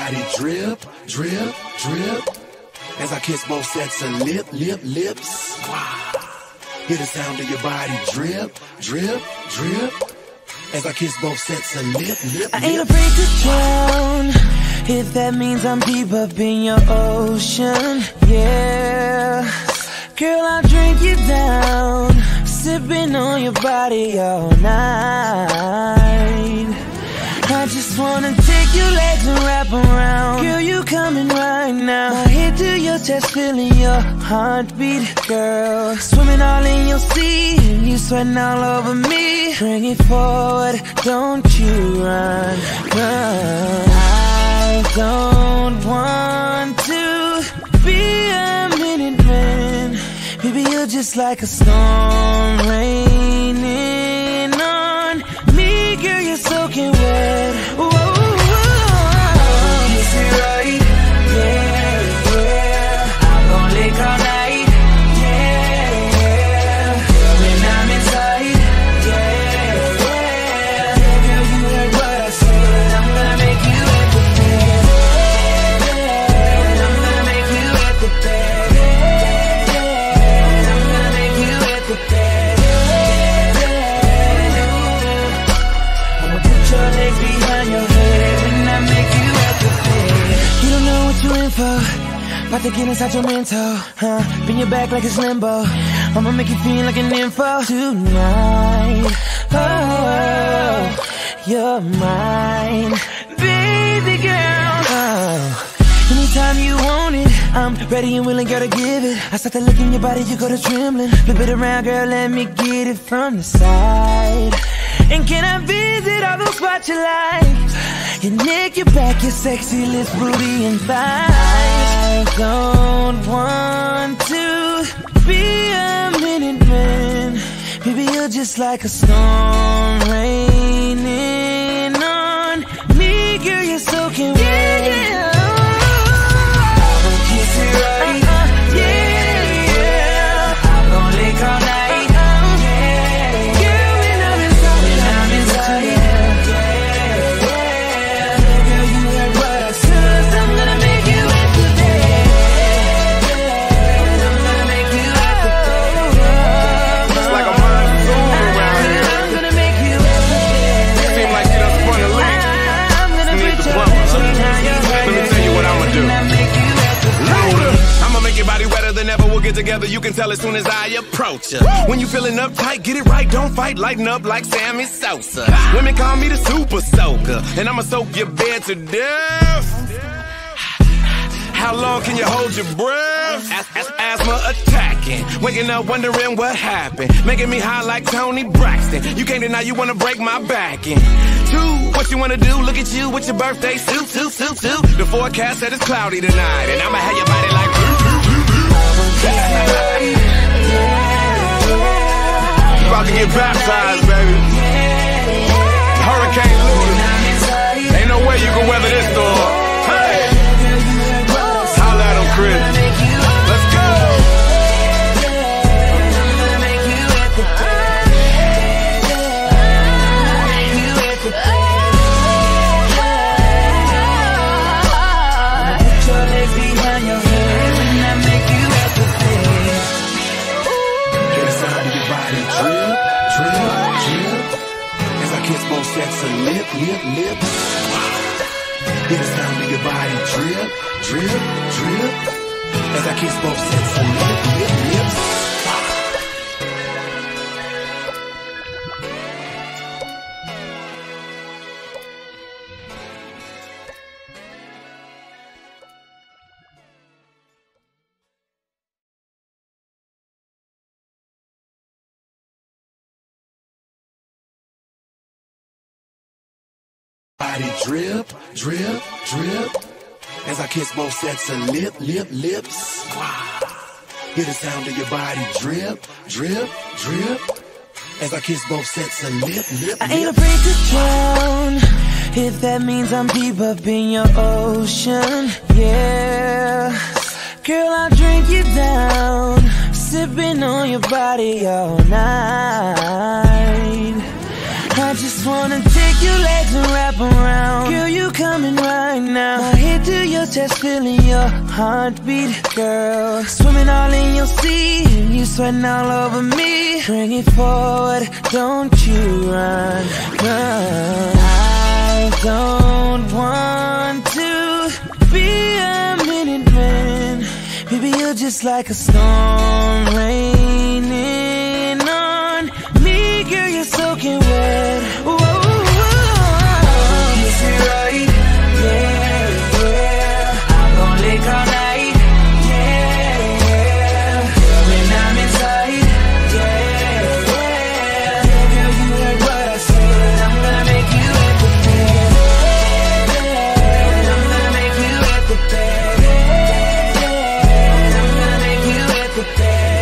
body drip, drip, drip. As I kiss both sets of lips. Hear the sound of your body drip, drip, drip. As I kiss both sets of lips. I ain't afraid to drown, if that means I'm deep up in your ocean, yeah. Girl, I'll drink you down, sipping on your body all night. I just wanna take your legs and wrap around. Girl, you coming right now. My head to your chest, feeling your heartbeat, girl. Swimming all in your sea, and you sweating all over me. Bring it forward, don't you run, run. I don't want to be a minute man. Baby, you're just like a storm raining on me. Girl, you're soaking wet. Whoa, whoa, whoa. Kiss it right, yeah, yeah. I'm gon' lick all night, yeah, yeah. When I'm inside, yeah, yeah. Girl, you heard what I said. I'm gonna make you at the bed. I'm gonna make you at the bed. I'm gonna make you at the bed. I'ma put your legs behind your head when I make you at the bed. You don't know what you're in for, about to get inside your mental, huh? Bend your back like it's limbo. I'ma make you feel like an info tonight. Oh, you're mine, baby girl. Oh, anytime you want it, I'm ready and willing, girl, to give it. I start to look in your body, you go to trembling. Flip it around, girl, let me get it from the side. And can I visit all those spots you like? Your neck, your back, your sexy lips, booty, and thighs. I don't want to be a minute man. Baby, you're just like a storm raining on me. Girl, you're soaking wet. Yeah, yeah. Kiss it right, yeah, yeah. I'm gon' lick all night, yeah, yeah. When I'm inside, yeah, yeah. Girl, you heard what I said. I'm gonna make you at the bed. I'm gonna make you at the bed. Looks like I'm high soul around here. I'm gonna make you at the bed. Seem like you done spun a leak. I'm gonna Need put the your plumber. legs behind your head. Let me tell you what I'ma do. When I make you at the bed. I'ma make your body wetter than ever. We'll get together, you can tell as soon as I approach ya. When you feeling uptight, get it right, don't fight. Lighten up like Sammy Sosa. Women call me the super soaker, and I'ma soak your bed to death. How long can you hold your breath? Asthma attacking, waking up wondering what happened. Making me high like Tony Braxton. You can't deny you wanna break my back in two. What you wanna do? Look at you with your birthday suit. The forecast said it's cloudy tonight, and I'ma have your body like you about to get baptized, baby. Hurricane Ludacris. Ain't no way you can weather this storm. Hey, holla at 'em, Chris. Let's go. Sets of lips. Hear the sound of your body drip, drip, drip. As I kiss both sets of lips. Body drip, drip, drip. As I kiss both sets of lips. Hear the sound of your body drip, drip, drip. As I kiss both sets of lips. I ain't afraid to drown, if that means I'm deep up in your ocean, yeah. Girl, I'll drink you down, sipping on your body all night. I just wanna take Take your legs and wrap around. Girl, you coming right now. My head to your chest, feeling your heartbeat, girl. Swimming all in your sea, and you sweating all over me. Bring it forward, don't you run, run. I don't want to be a minute man. Baby, you're just like a storm raining on me. Girl, you're soaking wet. Whoa, whoa. Kiss it right, yeah, yeah. I'm gon' lick all night, yeah, yeah. When I'm inside, yeah, yeah. Girl, you heard what I said. I'm gonna make you at the bed. I'm gonna make you at the bed. I'm gonna make you at the bed.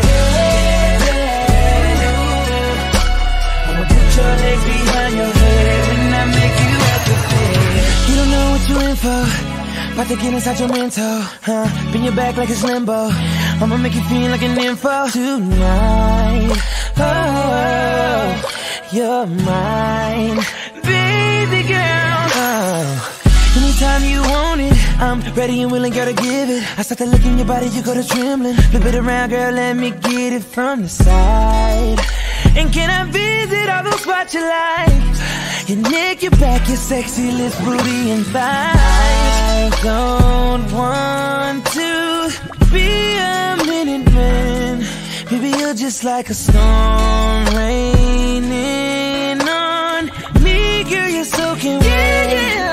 I'ma put your legs behind your head when I make you at the bed. You don't know what you're in for. About to get inside your mental, huh? Bend your back like it's limbo. I'ma make you feel like an info tonight. Oh, you're mine, baby girl. Oh. Anytime you want it, I'm ready and willing, girl, to give it. I start to look in your body, you go to trembling. Flip it around, girl, let me get it from the side. And can I visit all those spots you like? Your neck, your back, your sexy lips, booty, and thighs. I don't want to be a minute man. Baby, you're just like a storm raining on me. Girl, you're soaking wet. Yeah, yeah.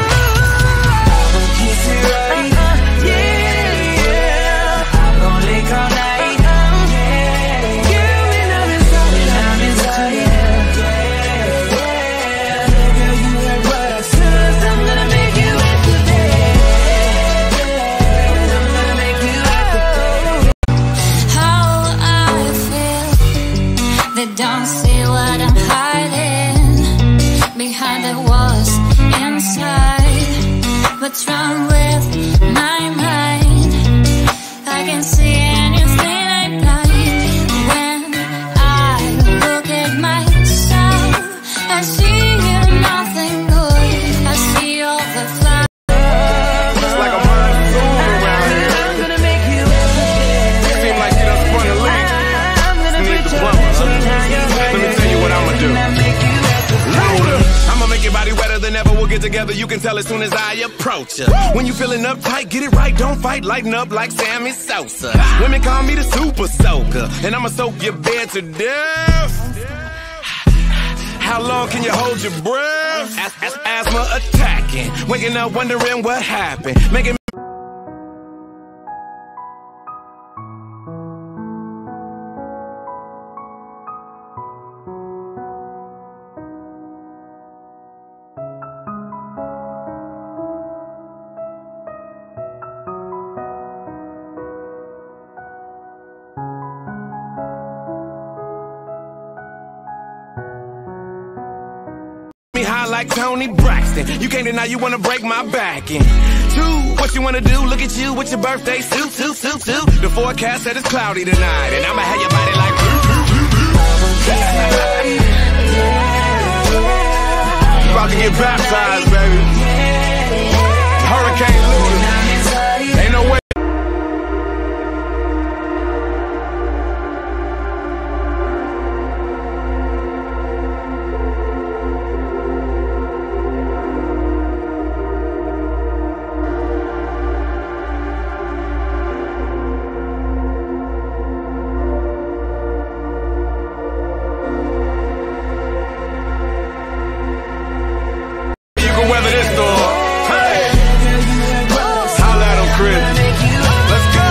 Kiss it right, yeah, yeah. I'm gon' lick all night, yeah. Girl, when I'm inside, yeah, yeah. Girl, you heard what I said. I'm gonna make you at the bed. I'm gonna make you at the bed. How I feel, they don't see what I'm hiding behind the walls inside. What's wrong with my mind? I can see anything I like. When I look at myself, I see nothing good. I see all the flaws. It's like a monsoon around here. I'm gonna make you at the bed. Seem like you done sprung a leak. I'm gonna Need put the your plumber. legs behind your head. Let me tell you what I'ma do. When I make you at the bed. Louder. I'ma make your body wetter than ever. We'll get together. You can tell as soon as I approach ya. When you feeling uptight, get it right. Don't fight. Lighten up like Sammy Sosa. Women call me the super soaker, and I'ma soak your bed to death. How long can you hold your breath? Asthma attacking. Waking up wondering what happened. Making me high like Tony Braxton. You can't deny you wanna break my back in. Two, what you wanna do? Look at you with your birthday suit. The forecast said it's cloudy tonight, and I'ma have your body like you about to get baptized, baby. Hurricane Luda. Ain't no way. Weather this storm. Hey! Holla at 'em, Chris. Let's go!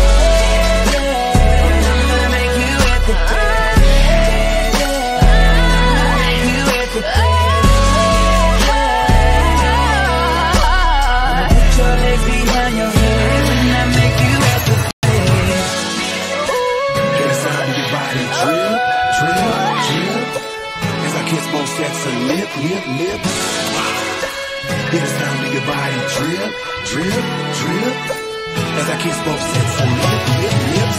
Put your legs behind your head when I make you at the bed. Get a sound of your body drip, drip, drip. As I kiss both sets of lips. Hear the sound of your body drip, drip, drip. As I kiss both sets of lips.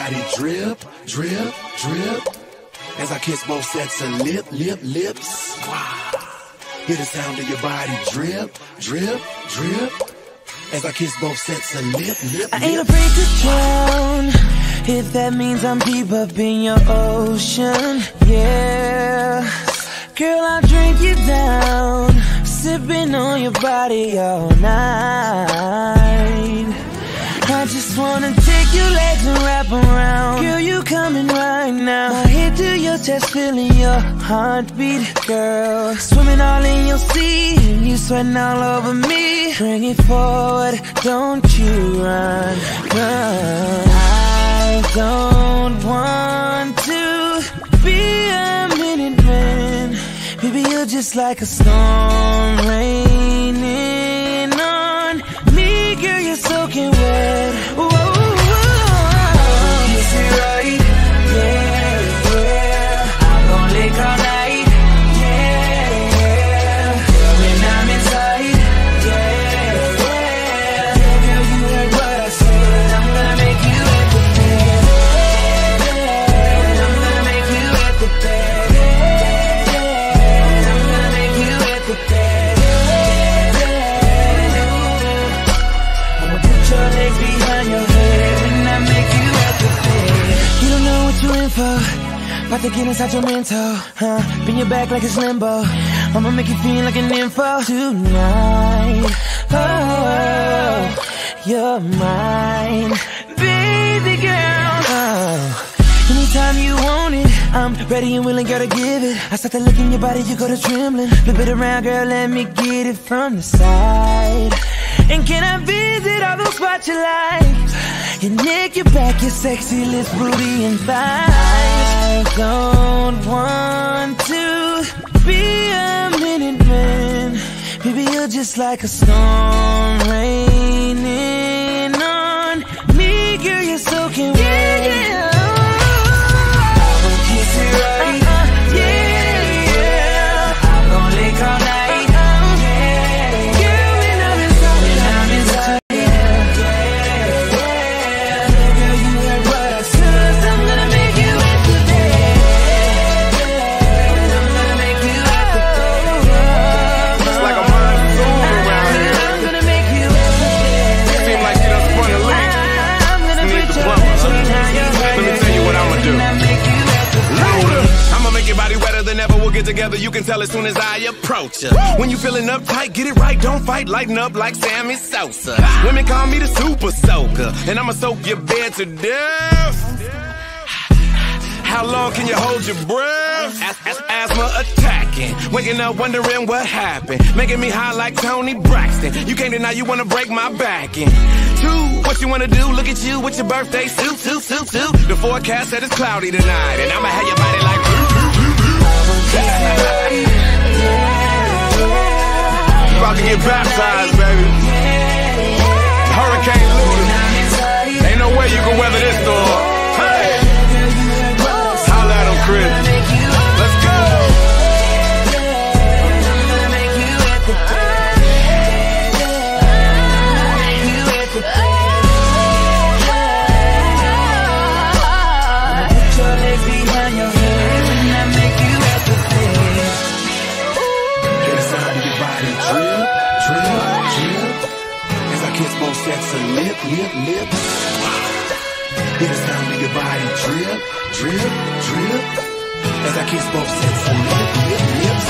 body drip, drip, drip. As I kiss both sets of lips. Hear the sound of your body drip, drip, drip. As I kiss both sets of lips. I ain't afraid to drown, if that means I'm deep up in your ocean, yeah. Girl, I'll drink you down, sipping on your body all night. I just wanna take your legs and wrap around. Girl, you coming right now. My head to your chest, feeling your heartbeat, girl. Swimming all in your sea, and you sweating all over me. Bring it forward, don't you run, run. I don't want to be a minute man. Baby, you're just like a storm raining on me. Girl, you're soaking wet. Whoa, whoa, whoa. Kiss it right, yeah, yeah. I'm gon' lick all night, yeah, yeah. When I'm inside, yeah, yeah. Girl, you heard what I said. I'm gonna make you at the bed. I'm gonna make you at the bed. I'm gonna make you at the bed. Your legs behind your head when I make you at the bed. You don't know what you're in for, about to get inside your mental, huh? Bend your back like it's limbo. I'ma make you feel like an info tonight. Oh, you're mine, baby girl. Oh, anytime you want it, I'm ready and willing, girl, to give it. I start to look in your body, you go to trembling. Flip it around, girl, let me get it from the side. And can I visit all those spots you like? Your neck, your back, your sexy lips, booty, and thighs. I don't want to be a minute man. Baby, you're just like a storm raining on me. Girl, you're soaking wet. Yeah, yeah. I'm gon' kiss it right. Yeah, yeah. I'm gon' lick all night. We'll get together, you can tell as soon as I approach ya. When you feeling uptight, get it right, don't fight, lighten up like Sammy Sosa. Women call me the super soaker, and I'ma soak your bed to death. How long can you hold your breath? Asthma attacking, waking up wondering what happened, making me high like Tony Braxton. You can't deny you wanna break my back in. 2, what you wanna do? Look at you with your birthday suit. The forecast said it's cloudy tonight, and I'ma have your body like about to get baptized, baby. Hurricane Ludacris. Ain't no way you can weather this storm. Hey, holla at him, Chris. Let's go. Put your legs behind your head when I make you at the bed. Hear the sound of your body drip, drip, drip. As I kiss both sets of lips. Hear the sound of your body drip, drip, drip. As I kiss both sets of lips.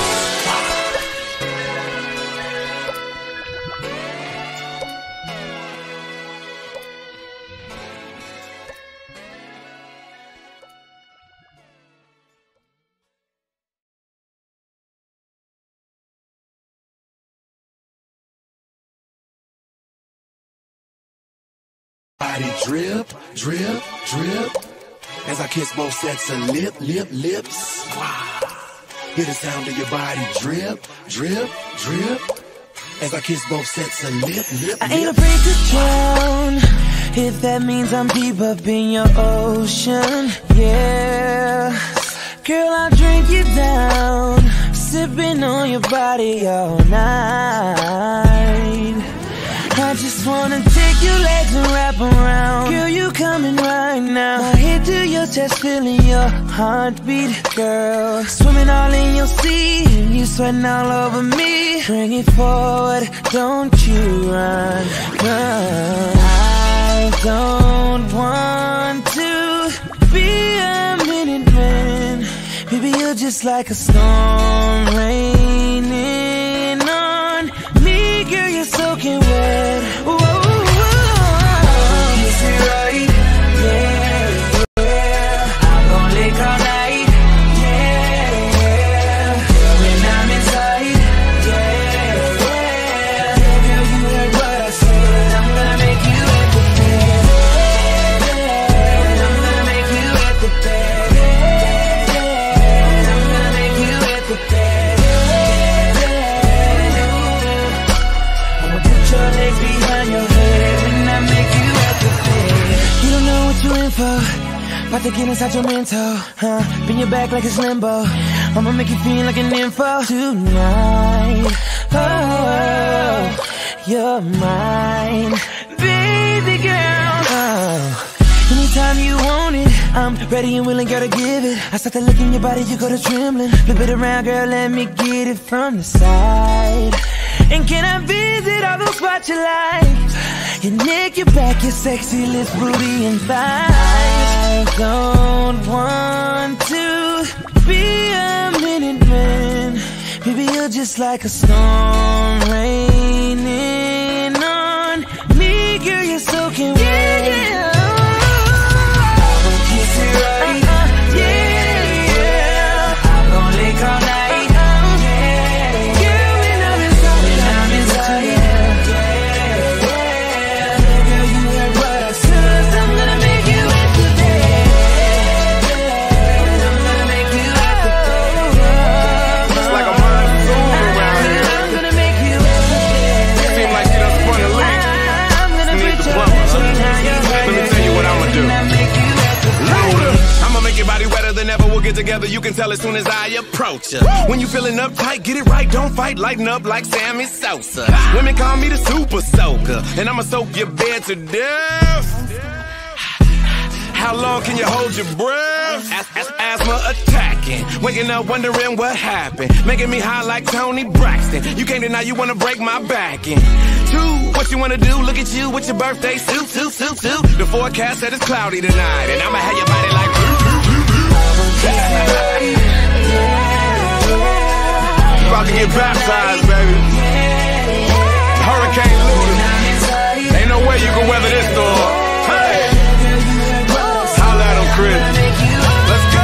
Body drip, drip, drip. As I kiss both sets of lips. Hear the sound of your body drip, drip, drip. As I kiss both sets of lips. I ain't afraid to drown, if that means I'm deep up in your ocean, yeah. Girl, I'll drink you down, sipping on your body all night. I just wanna take take your legs and wrap around. Girl, you coming right now. My head to your chest, feeling your heartbeat, girl. Swimming all in your sea, and you sweating all over me. Bring it forward, don't you run, run. I don't want to be a minute man. Baby, you're just like a storm raining on me. Girl, you're soaking wet. Whoa, whoa, whoa. Kiss it right, yeah, yeah. I'm gon' lick all night, yeah, yeah. When I'm inside, yeah, yeah. Girl, you heard what I said. I'm gonna make you at the bed. I'm gonna make you at the bed. I'm gonna make you at the bed. I'ma put your legs behind your head when I make you at the bed. You don't know what you're in for. About to get inside your mental, huh? Bend your back like it's limbo. I'ma make you feel like an info tonight. Oh, you're mine, baby girl. Oh, anytime you want it, I'm ready and willing, girl, to give it. I start to look in your body, you go to trembling. Flip it around, girl, let me get it from the side. And can I visit all those spots you like? Your neck, your back, your sexy lips, booty, and thighs. I don't want to be a minute man. Baby, you're just like a storm raining on me. Girl, you're soaking wet. Yeah, yeah. I'm gon' kiss it right, yeah, yeah. I'm gon' lick all night. Your body wetter than ever, we'll get together, you can tell as soon as I approach ya. When you feeling uptight, get it right, don't fight, lighten up like Sammy Sosa. Women call me the super soaker, and I'ma soak your bed to death. How long can you hold your breath? Asthma attacking, waking up wondering what happened. Making me high like Tony Braxton. You can't deny you wanna break my back in. Two, what you wanna do? Look at you with your birthday suit. The forecast said it's cloudy tonight, and I'ma have your body like about to get baptized, baby. Hurricane Ludacris. Ain't no way you can weather this storm. Hey, holla at him, Chris. Let's go.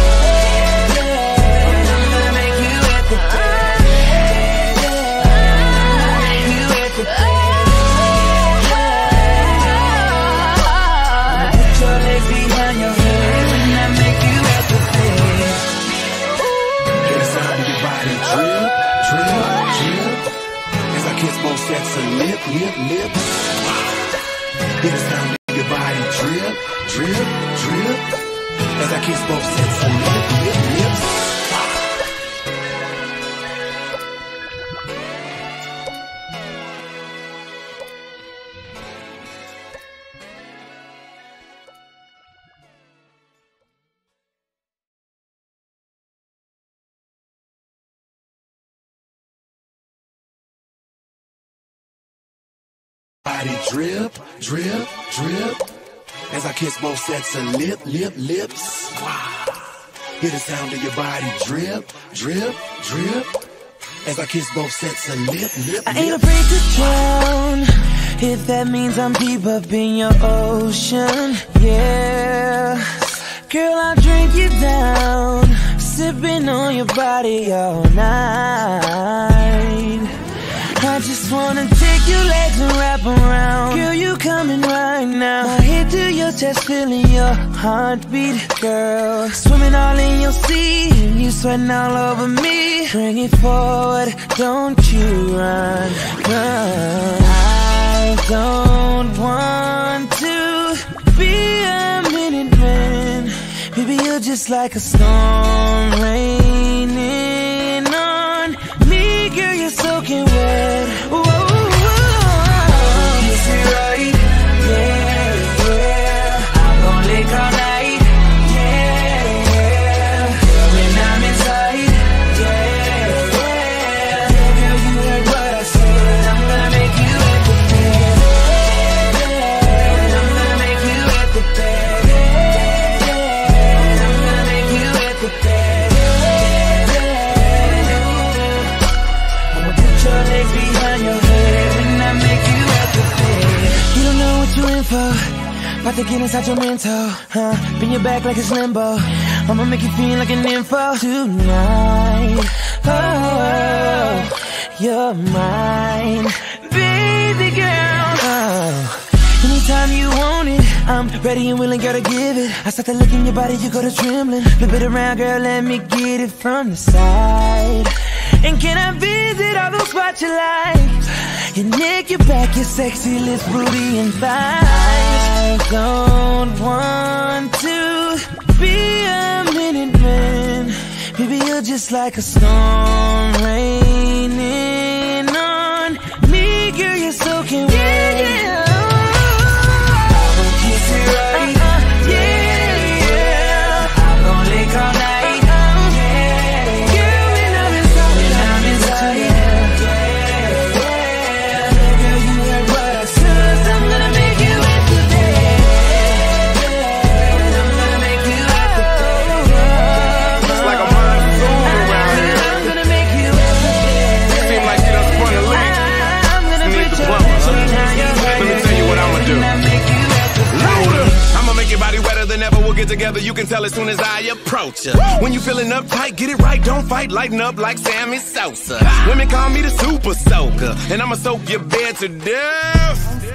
Put your legs behind your head when I make you at the bed. Get the sound of your body drip, drip, drip. As I kiss both sets of lips. Get the sound of your body drip, drip, drip. As I kiss both sets of lips. Body drip, drip, drip. As I kiss both sets of lips. Hear the sound of your body drip, drip, drip. As I kiss both sets of lips. I ain't afraid to drown if that means I'm deep up in your ocean, yeah. Girl, I'll drink you down, sipping on your body all night. I just wanna take your legs and wrap around. Girl, you coming right now. My head to your chest, feeling your heartbeat, girl. Swimming all in your sea, and you sweating all over me. Bring it forward, don't you run, run. I don't want to be a minute man. Baby, you're just like a storm raining on me. Girl, you're soaking wet. Whoa, whoa, whoa. Kiss it right, info, about to get inside your mental, bend your back like it's limbo. I'ma make you feel like an info tonight. Oh, you're mine, baby girl. Oh. Anytime you want it, I'm ready and willing, girl, to give it. I start to look in your body, you go to trembling. Flip it around, girl, let me get it from the side. And can I visit all those spots you like? Your neck, your back, your sexy lips, booty, and thighs. I don't want to be a minute man. Maybe you're just like a storm raining on me, girl, you're soaking wet. Yeah. We'll get together, you can tell as soon as I approach ya. When you feeling uptight, get it right, don't fight, lighten up like Sammy Sosa. Women call me the super soaker, and I'ma soak your bed to death.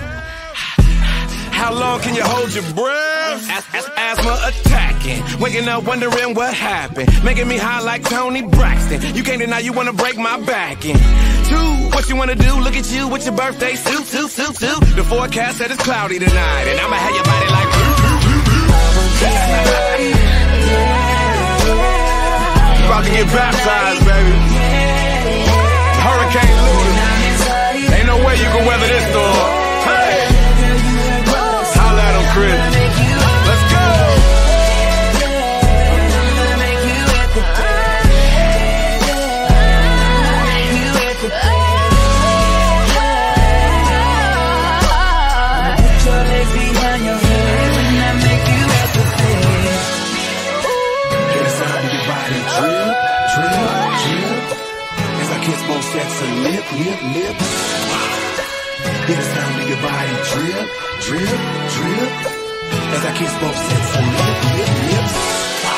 How long can you hold your breath? Asthma attacking, waking up wondering what happened, making me high like Tony Braxton. You can't deny you wanna break my back in. 2, what you wanna do? Look at you with your birthday suit. The forecast said it's cloudy tonight, and I'ma have your body like about to get baptized, baby. Hurricane Ludacris. Ain't no way you can weather this storm. Hey, holla at him, Chris. Let's go. Put your legs behind your head when I make you at the bed. Get a sound of your body drip, drip, drip. As I kiss both sets of lips. Get a sound of your body drip, drip, drip. As I kiss both sets of lips.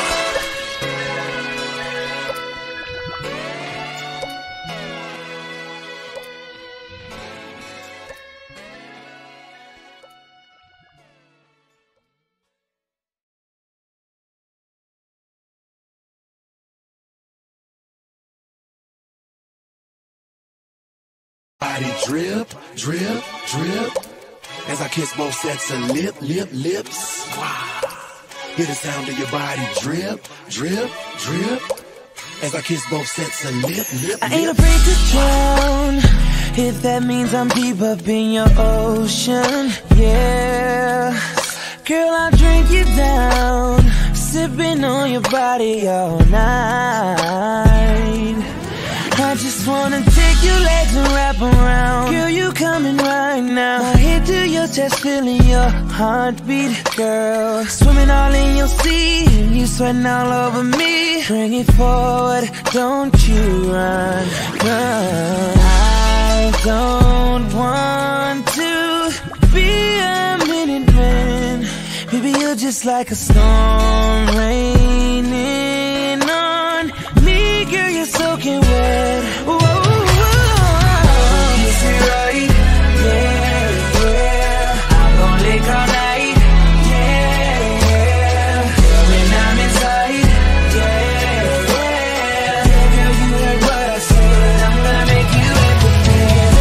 Body drip, drip, drip. As I kiss both sets of lips. Hear the sound of your body drip, drip, drip. As I kiss both sets of lips. I ain't afraid to drown, if that means I'm deep up in your ocean. Yeah, girl, I'll drink you down, sipping on your body all night. I just wanna take your legs and wrap around. Girl, you coming right now. My head to your chest, feeling your heartbeat, girl. Swimming all in your sea, and you sweating all over me. Bring it forward, don't you run, run. I don't want to be a minute man. Baby, you're just like a storm raining on me, girl, you're soaking wet. Whoa, whoa, whoa. Kiss me right, yeah, yeah. I'm gon' lick all night, yeah, yeah. When I'm inside, yeah, yeah. Girl, you heard what I said. I'm gonna make you at the bed.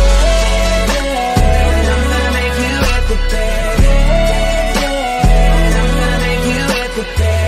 I'm gonna make you at the bed. I'm gonna make you at the bed.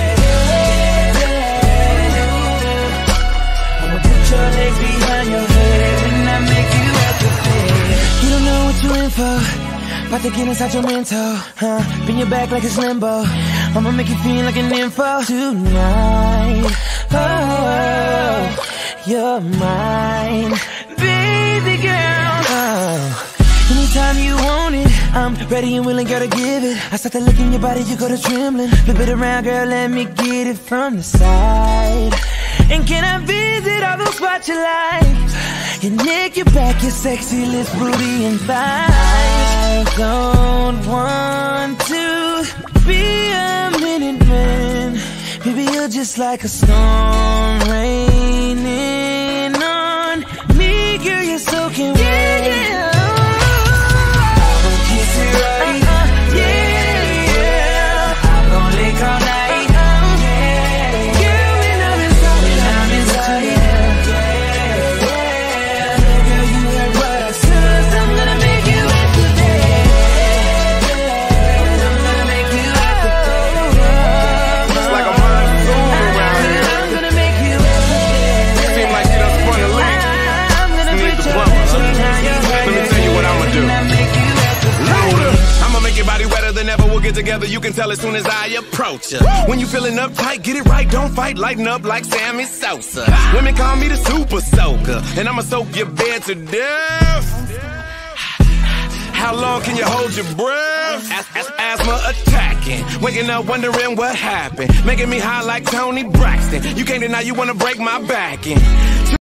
Your legs behind your head when I make you at the bed. You don't know what you're in for, about to get inside your mental, bend your back like it's limbo. I'ma make you feel like an info tonight. Oh, you're mine, baby girl. Oh. Anytime you want it, I'm ready and willing, girl, to give it. I start to look in your body, you go to trembling. Flip it around, girl, let me get it from the side. And can I visit all those spots you like? You nick your back, your sexy lips, booty, and thighs. I don't want to be a minute man. Baby, you're just like a storm raining on me. Girl, you're soaking wet. Yeah. I'm gonna kiss it right. Yeah. I'm gonna lick all night. Your body wetter than ever, we'll get together, you can tell as soon as I approach ya. When you feeling uptight, get it right, don't fight, lighten up like Sammy Sosa. Women call me the super soaker, and I'ma soak your bed to death. How long can you hold your breath? Asthma attacking, waking up wondering what happened. Making me high like Tony Braxton. You can't deny you wanna break my back in.